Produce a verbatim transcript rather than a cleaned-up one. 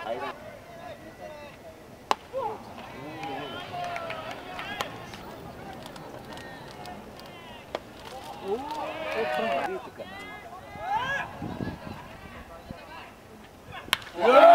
入らない。おお、これがいいかな。